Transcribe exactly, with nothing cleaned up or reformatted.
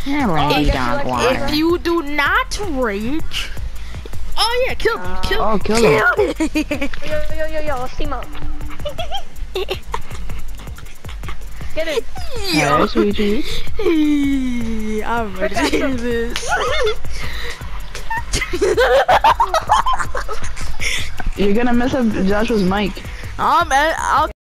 Rage guess on you like water. to- If you do not rage, oh yeah, kill him, kill him, Oh, kill him. Yo, yo, yo, yo, let's team up. Get it. Hey, sweet cheese. I'm ready to do this. You're gonna mess up Joshua's mic. Oh man, I'll